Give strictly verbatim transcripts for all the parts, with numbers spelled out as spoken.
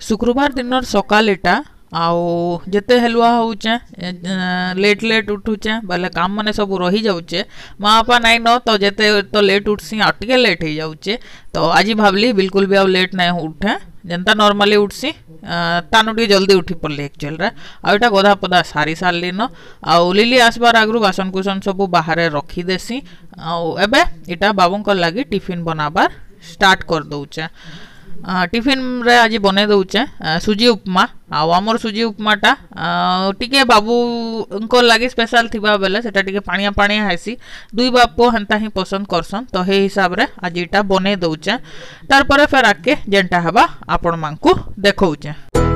शुक्रवार दिन सकाल एटा आउ जिते हलुआ होचे लेट लेट उठुचे बोले काम माने सब रही जाऊचे माँ बापा नाई न तो जिते तो लेट उठसी आ टिके लेट हो जाऊचे तो आज भावली बिल्कुल भी आ लेट नहीं उठे जनता नॉर्मली उठसी तानु टी जल्दी उठी पड़े एक्चुअल रे आ एटा गधा पदा सारी सारली न आ लिली आसबार आगु बासन कुसन सब बाहर रखी देसी आउ एबे इटा बाबूंकर लागी टिफिन बनाबार स्टार्ट कर दउचे। टिफिन रे आज बने दउचे सुजी उपमा आउ आमर सुजी उपमाटा टिके बाबू उनको लगी स्पेशल थिबा बेले सेटा टिके पानिया पानिया हैसी दुई बापो हंता ही पसंद करसन तो हे हिसाब रे आज इटा बने दउचे तार परे फेर आके जेंटा हबा आपण मानकू देखौचे।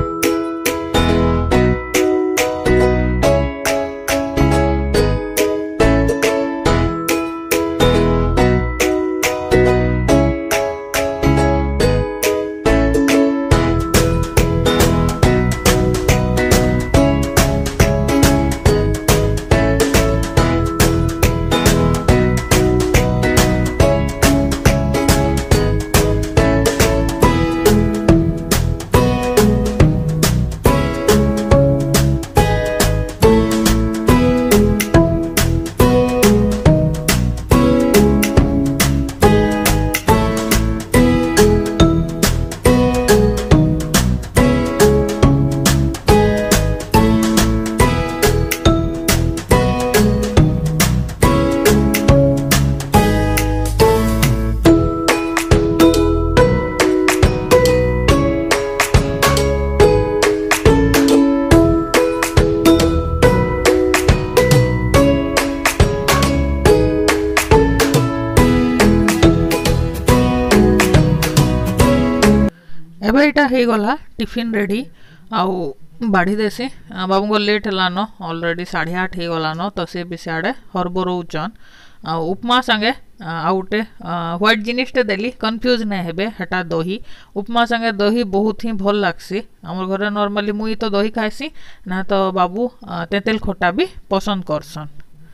एबे इटा हे गला टिफिन रेडी आउ बाढ़ी देसी बाबू को लेट हलान ऑलरेडी साढ़े आठ हो गलान तो सी भी सियाड़े हरबरौचन आ उपमा संगे आउटे व्हाइट जिनिसटे देली कन्फ्यूज नहीं हेबे हेटा दही उपमा संगे दही बहुत ही भल लागसी हमर घरे नॉर्मली मुई तो दही खाइसी ना तो बाबू तेंतेल खटा भी पसंद करसन।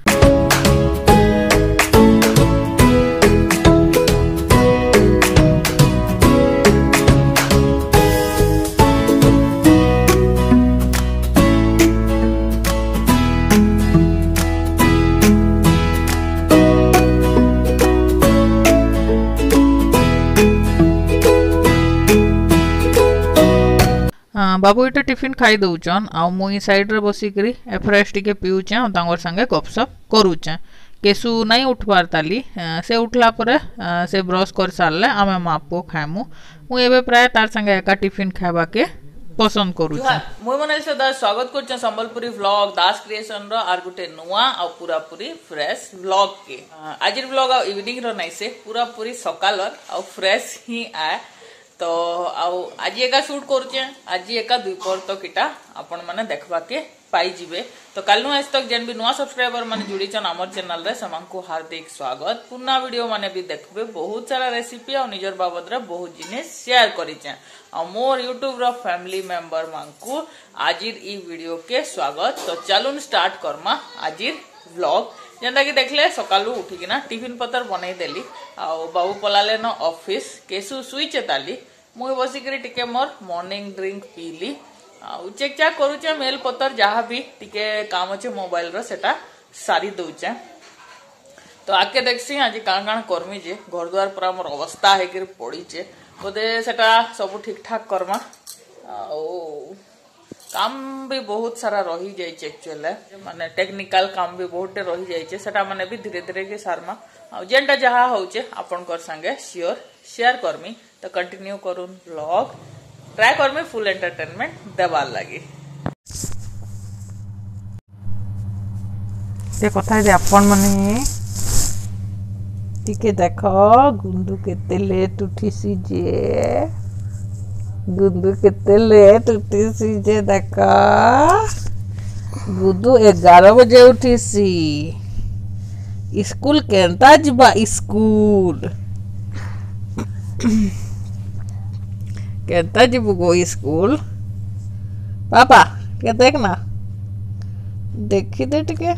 बाबू इटा टिफिन खाई दउचन आ मुई साइड रे बसिकरी एफ्रेश टिके पिउचे आ तांगर संगे गपसप करूचे केसु नहीं उठबार ताली से उठला परे से ब्रश कर सारले आमे मापो खाइमु मुई एबे प्राय तार संगे एका टिफिन खाबा के पसंद करूचे। मुई मने सदा स्वागत करचे संबलपुरी व्लॉग दास क्रिएशन रो आर गुटे नुवा आ पूरा पूरी फ्रेश व्लॉग के आजिर व्लॉग आ इवनिंग रो नै से पूरा पूरी सकालर आ फ्रेश ही आए तो आउ आज एका शूट करुचे आज एका दुपहर तक इटा आपण माने देखबा के पाई जिवे तो कालनु आज तक जेन भी नुआ सब्सक्राइबर माने जुड़ी छन हमर चैनल रे समंको हार्दिक स्वागत पुना वीडियो माने भी देखबे बहुत सारा रेसिपी और निजर बाबद रे बहुत जिनिस शेयर करिचे और मोर यूट्यूब रो फैमिली मेंबर मानकू आजिर ई वीडियो के स्वागत तो चलुन स्टार्ट करमा आजिर व्लॉग जेंदा कि देखले सकालू उठिकिना टिफिन पतर बनै देली आ बाबू पलाले न ऑफिस केसु सुइचे ताली मुई बसिकरी टिके मोर मॉर्निंग ड्रिंक पीली आ चेक चाक करूचे मेल पतर जहाँ भी टिके काम अच्छे मोबाइल रो सेटा सारी दउचे तो आके देखसी आज काण काण करमी जे घर द्वार पूरा मोर अवस्था है कि पड़ीचे बोधे सेटा सब ठीक ठाक करमा ओ काम भी बहुत सारा रही जाइए एक्चुअल माने टेक्निकल काम भी बहुत रही जाइए सेटा माने भी धीरे धीरे के सारमा जेनटा जहाँ होचे आपनकर संगे श्योर शेयर करमी तो कंटिन्यू करूँ व्लॉग ट्राई करमी फुल एंटरटेनमेंट देवार लगी से कथा जे आपण माने टिके देखो गुंडू केते लेट उठिसी जे गुंडू केते लेट उठिसी जे देखा गुंडू ग्यारह बजे उठिसी स्कूल केनता जिबा स्कूल केनता जिबु गो स्कूल पापा के देखना देखी दे टिके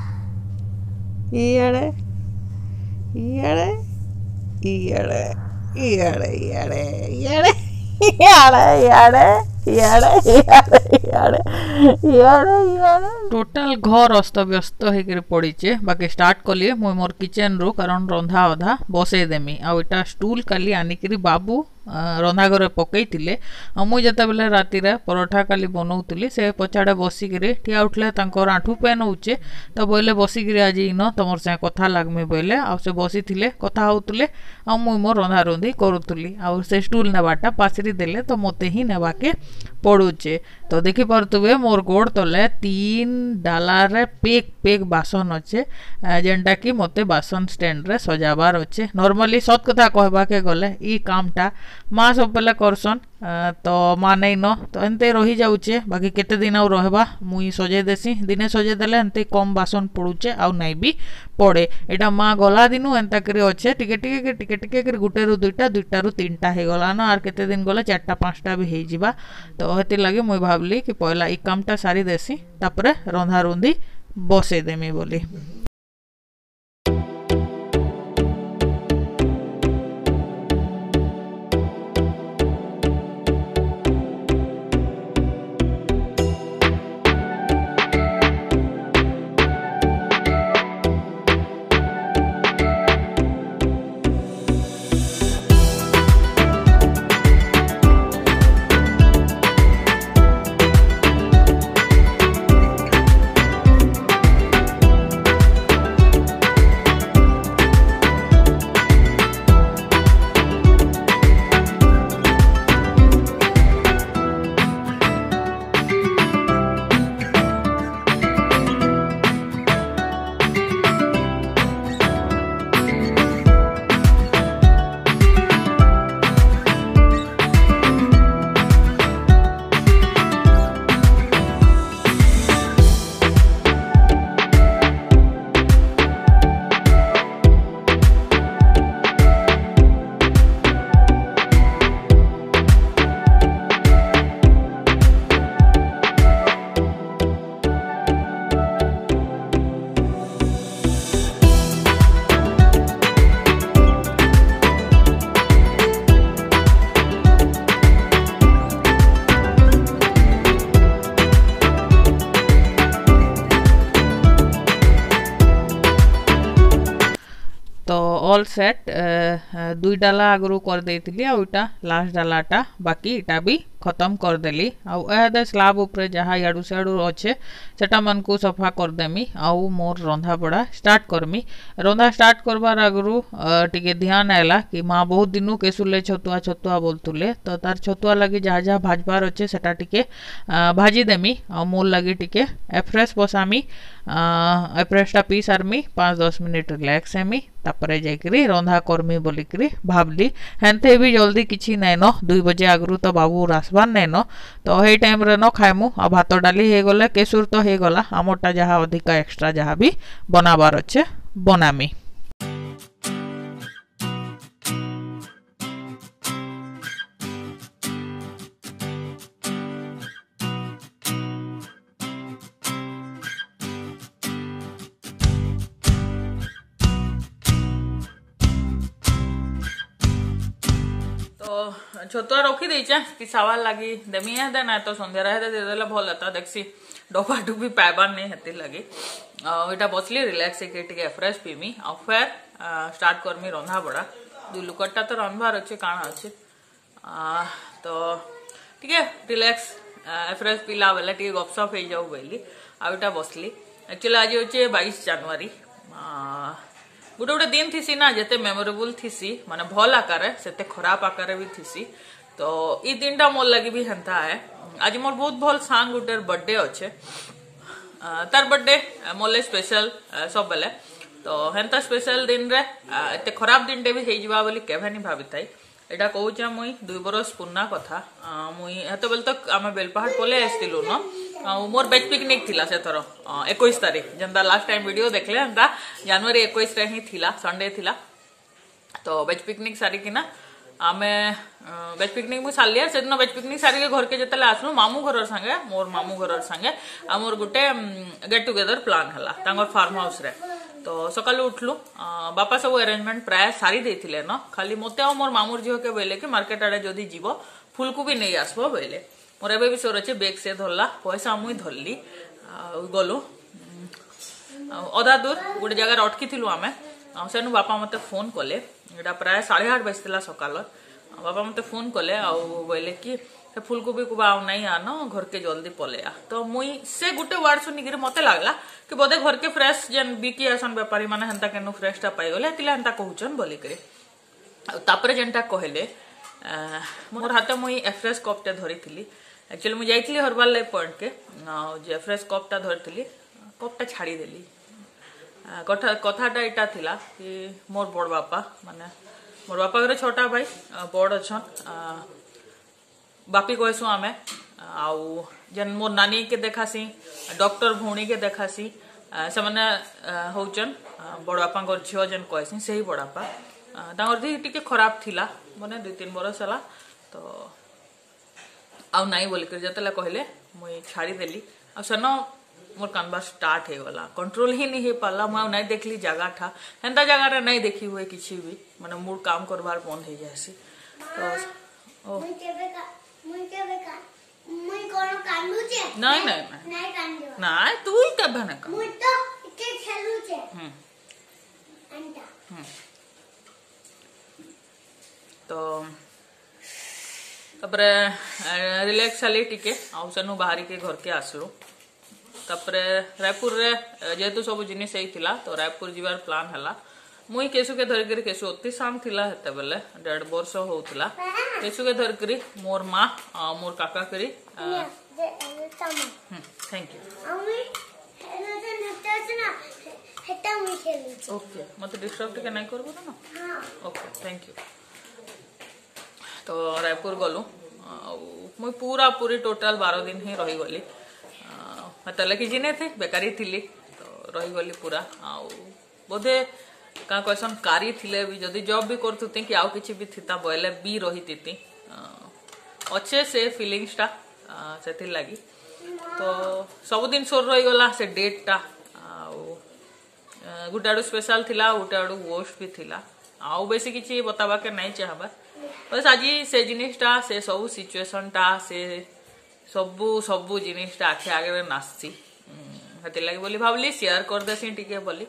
इयाड़े इयाड़े इयाड़े इयाड़े इयाड़े इयाड़े इयाड़े इयाड़े टोटाल घर अस्त व्यस्त होकर पड़ीचे बाकी स्टार्ट कलिए मुई मोर किचन रू कारण रंधा अधा बसई देमी आटा स्टूल काली आनिकी बाबू रंधा घर पकईले मुई जिते बेले राति परोठा काली बनाऊली से पछाड़े बसिक ठिया उठले आंठू पेन होचे तो बोले बसिक आज इन तुम से कथा लगमी बोले आ से बसी थे कथा होते आ मुई मोर रंधा रंधी करुली आ से स्टूल नेबाटा पासरी देले तो मते ही नेबाके पड़ुचे तो देखी पारे मोर गोड़ तले तीन डालार पेक पेक बासन अच्छे जेनटा कि मते बासन स्टैंड रे सजाबार अच्छे नॉर्मली सत कथा कहबा के गले ई कामटा माँ सब पहले करसन तो माँ नहीं न तो एनते रही जाऊे बाकी केते दिन आउ रहबा मुई सजे देसी दिने सजे देले एनते कम बासन पड़ुचे आउ नहीं भी पड़े एटा माँ गला दिनु एंता करी अच्छे टिके टिके टिके टिके कर गुटे रु दुईटा दुईटा रु तीनटा हो गला न आर केते दिन गले चारटा पांचटा भी हो जिबा तो हेति लगे मुई भाबली कि पहला ई कामटा सारी देसी तापरे रंधा रुंधी बसे देमी बोली। तो ऑल सेट दुई डाला आगु कर देती आटा लास्ट डालाटा बाकी इटा भी खत्म करदेली आदे स्लाब उपरे जहाँ याडू सियाडू अच्छे सेटा मन को सफा करदेमी आउ मोर रंधा बड़ा स्टार्ट करमी रंधा स्टार्ट करबार आगु टिके ध्यान आएला कि माँ बहुत दिनू केसुले छतुआ छतुआ बोलतुले तो तार छतुआ लगी जहाँ जहाँ भाजबार अच्छे सेटा टिके भाजी देमी आ मोर लगी टिके एफ्रेश बसामी एफ्रेशटा पी सारमी पाँच दस मिनिट रिलैक्स हेमी तापरे जाकरी रंधा करमी बोलिकी भाबली हेन्ते भी जल्दी किसी नाइन न दुई बजे आगु तो बाबू रासबार नाइन न तो हे टाइम रे न खाइमु आ भात डाली हो गले केसुर तो हो गला आमटा जहाँ अधिका एक्स्ट्रा जहाँ भी बनाबार अच्छे बनामी। छतुआ रखी देचे कि सवाल लगी देमी है दे ना तो संध्या रहे दे देला भल होता देखसी डोबा डुबी पाइबार नहीं हेती लगी इटा बसली रिलैक्स टिके फ्रेश पीमी आ फिर स्टार्ट करमी रंधा बड़ा दुई लुकटा तो रंधबार अच्छे काना अच्छे तो ठीक है रिलैक्स फ्रेश पीला बेले टे गपसप हो जाऊ बोली आटा बसली एक्चुअली आज होचे बाईस जनवरी गोटे गोटे दिन थीसी ना जिते मेमोरेबल थीसी माने भल आकार से खराब आकार भी थीसी तो ई दिन टा मोर लगी भी हेन्ता है आज मोर बहुत भल सांग गोटे बर्थडे अच्छे तार बर्थडे मोर स्पेशल सब बेले तो हेन्ता स्पेशल दिन रे एते खराब दिन टे भी हो जावा बोली केभे नहीं भाभी थाई एटा कहूचे मुई दुई बरस पुरना कथा मुई हेते बेल तक आमे बेलपहाड़ पले आसतिलु न मोर बेच पिकनिक थिला से थर इक्कीस तारीख जेंता लास्ट टाइम वीडियो देखले एंता जनवरी इक्कीस रे ही थिला संडे थिला तो बेच पिकनिक सारी किना आमे बेच पिकनिक मुई सालिया से दिन बेच पिकनिक सारी के घर के जतले आसनु मामू घर संगे मोर मामू घर संगे आ मोर गुटे गेट टुगेदर प्लान हला तांगर फार्म हाउस रे तो सकाल उठलु बापा सब अरेंजमेंट प्राय सारी देथिले न खाली मते मोर मामूर झियो के बोले कि मार्केट आड़े जदी जीवो फुलकोबी नहीं आसबो बोले मोर एबे भी सोर अच्छे बेग से धरला पैसा मुई धरली गलु अधा दूर गोटे जगह अटकी थिलु आमे सेनु बापा मते फोन कले एटा प्राय साढ़े आठ बजला सकाल बापा मते फोन कले आ बोले कि फुलकोबी को आउ नहीं आन घर के जल्दी पलेया तो मुई से गुटे वर्ड सुनिक मते लगला कि बोधे घर के फ्रेश जेन बिकी आसन व्यापारी माने हेंता केनु फ्रेशटा पाइगले तिला हेंता कहउचन बोली करे तापरे जेनटा कहले मोर हाथ मुई एफ्रेश कपटे धरी थी एक्चुअली मुझे जाइली हरबार लाइफ पॉइंट के जे एफ्रेश कपटा धरी कपटा छाड़ी देली कथाटा इटा थिला कि मोर बड़ बापा माने मोर बापा घर छोटा भाई बड़ अच्छन बापी कहसु आमे आउ जेन मोर नानी के देखासी डॉक्टर भौणी के देखासी से मैंने होचन बड़ बापा झील जेन कहसी से ही बड़ बापा तांगर दी टिके खराब थिला माने दुई तीन बरस हला तो आउ नाई बोल कर जतला कहले मुई छाड़ी देली आ सनो मोर कानबा स्टार्ट हे वाला कंट्रोल ही नहीं हे पाला मैं नहीं देखली जगह था हेंता जगह रे नहीं देखी हुए किछि भी माने मूड काम करबार बंद हो जायसी तो ओ मुई केबे का मुई केबे का मुई कोनो कांदू छे नहीं नहीं नहीं कांदू नहीं तू ही केबे ना मुई तो के खेलू छे हम अंता हम तो तपरे रिलैक्स हली टिके आउ सेनु बाहरी के घर के आसलु तपरे रायपुर रे जेतु सब जिनिस एई थिला तो रायपुर जीवार प्लान हला मुई केसु के धर करी केसु अति शाम थिला हेते बेले डेढ़ वर्ष होउतला केसु के धर करी मोर मां मोर काका करी थैंक यू ओके मत डिस्टर्ब टिके नहीं करबो ना हां ओके थैंक यू तो रायपुर गलु मुई पूरा पूरी टोटल बारह दिन ही रही गली मतलब लगे जिने थे बेकारी थी तो रही गली पूरा आउ बोधे क्या कहसन कारी थिले भी जदि जॉब भी करथुती कि आउ किछि भी थिता बोले भी रही थी अच्छे से फीलिंग्स टा से लगी तो सब दिन सोर रही गला से डेट टा गोटे आड़ू स्पेशल थिला गोटे आड़ू वर्स्ट भी थिला आउ बेसी किछि बताबा के नहीं चाहबा बस आज से जिनिसटा से सब सिचुएशन टा से सबू सबू जिनिसटा आखे आगे नाचसी हेती लगे बोली भावली शेयर कर देसी टिके बोली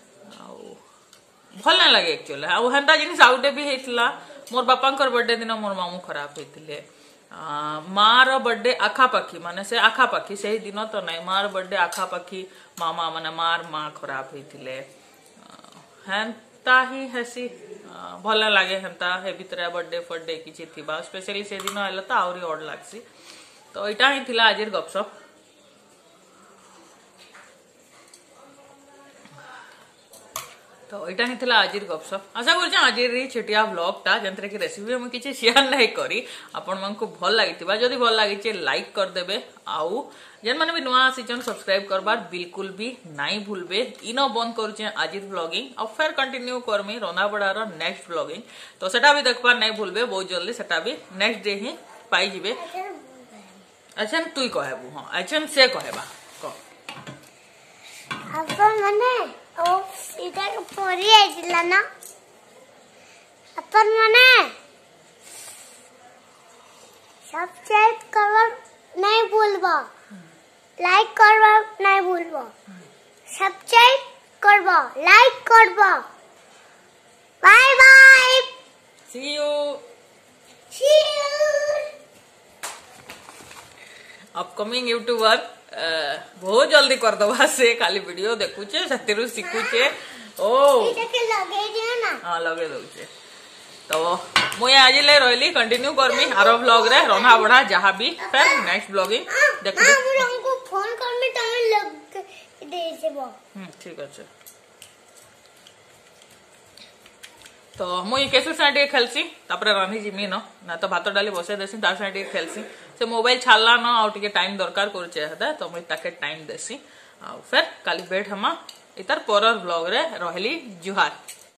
भल ना लगे एक्चुअली आ हेंता जिनिस आउटे भी हेतला मोर बापांकर बर्थडे दिन मोर मामू खराब हेतिले मार बर्थडे आखापाखी माने से आखापाखी से दिन तो नहीं मार बर्थडे आखापाखी मामा माने मार माँ खराब हेतिले हेंता ही हेसी भल लगे हेंता हे भितर बर्थडे फर्थडे किछि थिबा स्पेशली से दिन आइला तो आउरी ऑड लागसी तो इटा ही थिला आजिर गपसप तो इटा ही थिला आजिर गपसप आशा कर आजिर छोटिया ब्लॉग टा जंतरे की रेसिपी हम किछि शेयर नहीं करी आपण मन को भल लागितिबा जदी भल लागिचे लाइक कर देबे आउ जेन माने भी नुआ आसीचन सब्सक्राइब करबार बिल्कुल भी नहीं भूलबे इनो बंद करूचे आजिर ब्लॉगिंग और फिर कंटिन्यू करमी रंधा बड़ार नेक्स्ट ब्लॉगिंग तो सेटा भी देखबार नहीं भूलबे बहुत जल्दी सेटा भी नेक्स्ट डे ही पाई जिबे अच्छा तुई कहबू हां अच्छा से कहबा क अपन माने ओ इटा परी आइला ना अपन माने सब्सक्राइब करबा नहीं भूलबा लाइक करबा नहीं भूलबा सब्सक्राइब करबा लाइक करबा bye bye see you see you upcoming YouTuber बहुत जल्दी कर दबा से खाली वीडियो देखुचे सतिरु सिखुचे ओ इटा के लगे दियो ना हां लगे दउचे तो मुई आज ले रहली कंटिन्यू करमी आरो व्लॉग रे रंधा बड़ा जहां भी फिर नेक्स्ट ब्लॉगिंग देखबी हम हमको फोन करमी तमे लग दे सेबो हम ठीक আছে तो मुई केसु साइड खेलसी तापरे रानी जिमी न ना तो भात डाली बसे देसी तार साइड खेलसी से मोबाइल छाला न आउ टिके टाइम दरकार करचे हदा तो मुई ताके टाइम देसी आ फिर काली बैठ हमा इतर परर ब्लॉग रे रहली जुहार।